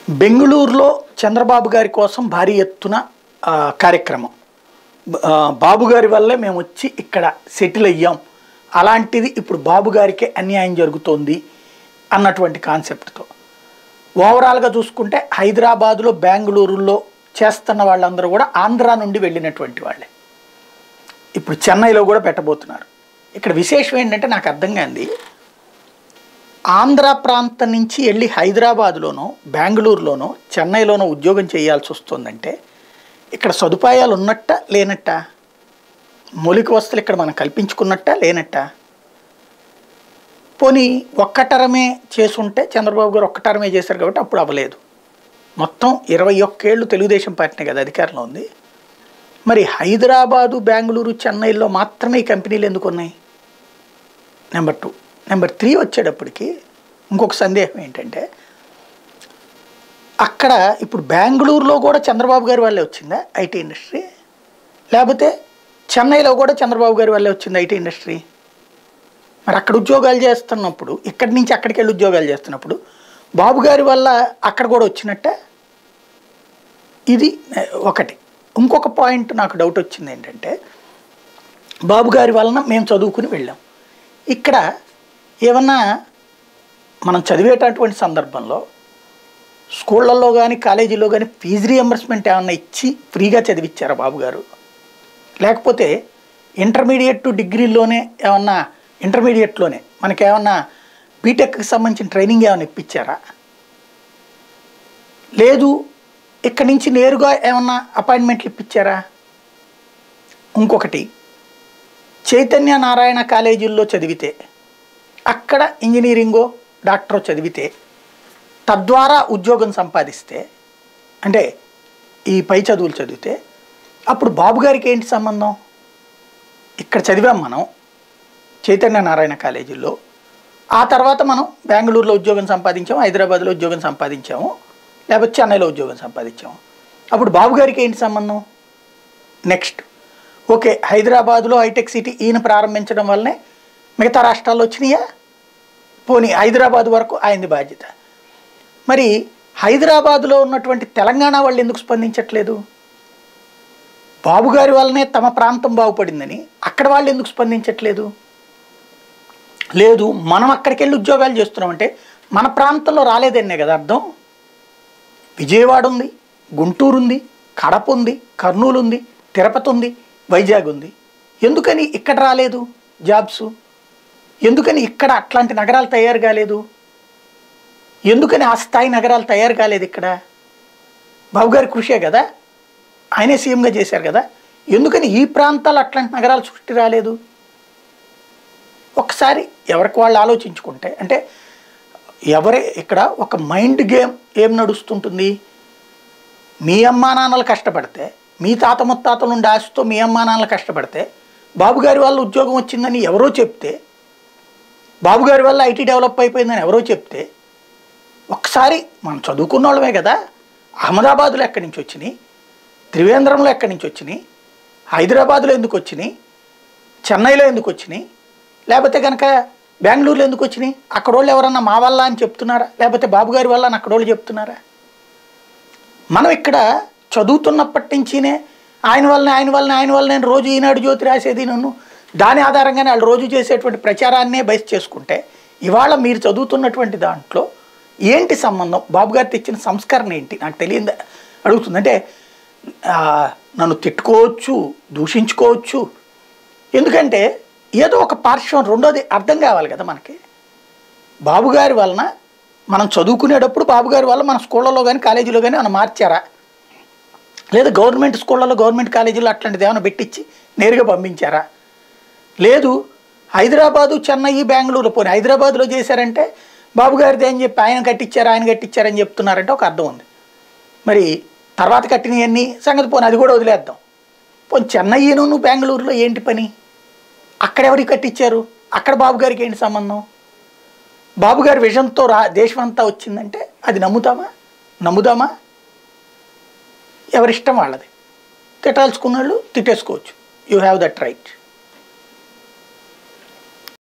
బెంగుళూరులో చంద్రబాబు గారి కోసం భారీ ఎత్తున కార్యక్రమం. బాబు గారి వల్లే మేము వచ్చి ఇక్కడ సెటిల్ అయ్యాం, అలాంటిది ఇప్పుడు బాబు గారికే అన్యాయం జరుగుతోంది అన్నటువంటి కాన్సెప్ట్తో ఓవరాల్గా చూసుకుంటే హైదరాబాదులో బెంగళూరులో చేస్తున్న వాళ్ళందరూ కూడా ఆంధ్రా నుండి వెళ్ళినటువంటి వాళ్ళే ఇప్పుడు చెన్నైలో కూడా పెట్టబోతున్నారు. ఇక్కడ విశేషం ఏంటంటే నాకు అర్థం కాంది, ఆంధ్ర ప్రాంతం నుంచి వెళ్ళి హైదరాబాదులోనో బెంగళూరులోనో చెన్నైలోనో ఉద్యోగం చేయాల్సి వస్తుందంటే ఇక్కడ సదుపాయాలు ఉన్నట్ట లేనట్ట, మౌలిక వసతులు ఇక్కడ మనం కల్పించుకున్నట్ట లేనట్ట. పోనీ ఒక్కటరమే చేసుంటే చంద్రబాబు గారు ఒక్కటరమే చేశారు కాబట్టి అప్పుడు అవ్వలేదు. మొత్తం 21 ఏళ్ళు తెలుగుదేశం పార్టీనే కదా అధికారంలో ఉంది. మరి హైదరాబాదు బెంగళూరు చెన్నైలో మాత్రమే ఈ కంపెనీలు ఎందుకు ఉన్నాయి? నెంబర్ 2. నెంబర్ 3 వచ్చేటప్పటికి ఇంకొక సందేహం ఏంటంటే, అక్కడ ఇప్పుడు బెంగళూరులో కూడా చంద్రబాబు గారి వల్లే వచ్చిందా ఐటీ ఇండస్ట్రీ, లేకపోతే చెన్నైలో కూడా చంద్రబాబు గారి వల్లే వచ్చింది ఐటీ ఇండస్ట్రీ? మరి అక్కడ ఉద్యోగాలు చేస్తున్నప్పుడు, ఇక్కడి నుంచి అక్కడికి వెళ్ళి ఉద్యోగాలు చేస్తున్నప్పుడు బాబు గారి వల్ల అక్కడ కూడా వచ్చినట్టే. ఇది ఒకటి. ఇంకొక పాయింట్ నాకు డౌట్ వచ్చింది ఏంటంటే, బాబు గారి వలన మేము చదువుకుని వెళ్ళాం. ఇక్కడ ఏమన్నా మనం చదివేటటువంటి సందర్భంలో స్కూళ్ళల్లో కానీ కాలేజీలో కానీ ఫీజు రీఎంబర్స్మెంట్ ఏమన్నా ఇచ్చి ఫ్రీగా చదివించారా బాబు గారు? లేకపోతే ఇంటర్మీడియట్ టు డిగ్రీలోనే ఏమన్నా, ఇంటర్మీడియట్లోనే మనకేమన్నా బీటెక్కి సంబంధించిన ట్రైనింగ్ ఏమైనా ఇప్పించారా? లేదు ఇక్కడి నుంచి నేరుగా ఏమన్నా అపాయింట్మెంట్లు ఇప్పించారా? ఇంకొకటి, చైతన్య నారాయణ కాలేజీల్లో చదివితే, అక్కడ ఇంజనీరింగో డాక్టరో చదివితే, తద్వారా ఉద్యోగం సంపాదిస్తే, అంటే ఈ పై చదువులు చదివితే, అప్పుడు బాబు గారికి ఏంటి సంబంధం? ఇక్కడ చదివాం మనం చైతన్య నారాయణ కాలేజీల్లో, ఆ తర్వాత మనం బెంగళూరులో ఉద్యోగం సంపాదించాము, హైదరాబాద్లో ఉద్యోగం సంపాదించాము, లేకపోతే చెన్నైలో ఉద్యోగం సంపాదించాము. అప్పుడు బాబు గారికి ఏంటి సంబంధం? నెక్స్ట్, ఓకే, హైదరాబాదులో హైటెక్ సిటీ ఈయన ప్రారంభించడం వల్లనే మిగతా రాష్ట్రాల్లో వచ్చినాయా? పోనీ హైదరాబాద్ వరకు ఆయనది బాధ్యత. మరి హైదరాబాదులో ఉన్నటువంటి తెలంగాణ వాళ్ళు ఎందుకు స్పందించట్లేదు? బాబు గారి వల్లనే తమ ప్రాంతం బాగుపడిందని అక్కడ వాళ్ళు ఎందుకు స్పందించట్లేదు? లేదు మనం అక్కడికి వెళ్ళి ఉద్యోగాలు చేస్తున్నామంటే మన ప్రాంతంలో రాలేదన్నే కదా అర్థం. విజయవాడ ఉంది, గుంటూరు ఉంది, కడప ఉంది, కర్నూలు ఉంది, తిరుపతి ఉంది, వైజాగ్ ఉంది. ఎందుకని ఇక్కడ రాలేదు జాబ్స్? ఎందుకని ఇక్కడ అట్లాంటి నగరాలు తయారు కాలేదు? ఎందుకని ఆ స్థాయి నగరాలు తయారు కాలేదు ఇక్కడ? బాబు గారి కృషే కదా, ఆయనే సీఎంగా చేశారు కదా. ఎందుకని ఈ ప్రాంతాలు అట్లాంటి నగరాలు సృష్టి రాలేదు? ఒకసారి ఎవరికి వాళ్ళు ఆలోచించుకుంటే, అంటే ఎవరే ఇక్కడ ఒక మైండ్ గేమ్ ఏం నడుస్తుంటుంది? మీ అమ్మా నాన్నలు కష్టపడితే, మీ తాత ముత్తాతల నుండి ఆశతో మీ అమ్మా నాన్నలు కష్టపడితే, బాబు గారి వల్ల ఉద్యోగం వచ్చిందని ఎవరో చెప్తే, బాబు గారి వల్ల ఐటీ డెవలప్ అయిపోయిందని ఎవరో చెప్తే, ఒకసారి మనం చదువుకున్న వాళ్ళమే కదా, అహ్మదాబాద్లో ఎక్కడి నుంచి వచ్చినాయి, త్రివేంద్రంలో ఎక్కడి నుంచి వచ్చినాయి, హైదరాబాద్లో ఎందుకు వచ్చినాయి, చెన్నైలో ఎందుకు వచ్చినాయి, లేకపోతే కనుక బెంగళూరులో ఎందుకు వచ్చినాయి? అక్కడ వాళ్ళు ఎవరన్నా మా వల్ల అని చెప్తున్నారా? లేకపోతే బాబు గారి వల్ల అని అక్కడ వాళ్ళు చెప్తున్నారా? మనం ఇక్కడ చదువుతున్నప్పటి నుంచినే ఆయన వల్లనే రోజు ఈనాడు జ్యోతి రాసేది నన్ను, దాని ఆధారంగానే వాళ్ళు రోజు చేసేటువంటి ప్రచారాన్నే బేస్ చేసుకుంటే, ఇవాళ మీరు చదువుతున్నటువంటి దాంట్లో ఏంటి సంబంధం? బాబు గారు తెచ్చిన సంస్కరణ ఏంటి నాకు తెలియదు అడుగుతుంది. అంటే నన్ను తిట్టుకోవచ్చు, దూషించుకోవచ్చు, ఎందుకంటే ఏదో ఒక పార్శ్వం. రెండోది అర్థం కావాలి కదా మనకి, బాబు గారి వలన మనం చదువుకునేటప్పుడు బాబు గారి వల్ల మన స్కూళ్ళలో కానీ కాలేజీలో కానీ మనం మార్చారా? లేదా గవర్నమెంట్ స్కూళ్ళలో గవర్నమెంట్ కాలేజీలో అట్లాంటిది ఏమైనా పెట్టించి నేరుగా పంపించారా? లేదు హైదరాబాదు చెన్నై బెంగళూరు, పోనీ హైదరాబాద్లో చేశారంటే బాబు గారిది అని చెప్పి ఆయన కట్టించారని చెప్తున్నారంటే ఒక అర్థం ఉంది. మరి తర్వాత కట్టినవన్నీ సంగతి పోనీ అది కూడా వదిలేద్దాం. పోనీ చెన్నైను బెంగళూరులో ఏంటి పని? అక్కడ ఎవరికి కట్టించారు? అక్కడ బాబు గారికి ఏంటి సంబంధం? బాబు గారి విజన్తో దేశం అంతా వచ్చిందంటే అది నమ్ముదామా? ఎవరిష్టం వాళ్ళది. తిట్టాల్సుకున్న వాళ్ళు తిట్టేసుకోవచ్చు. You have that right.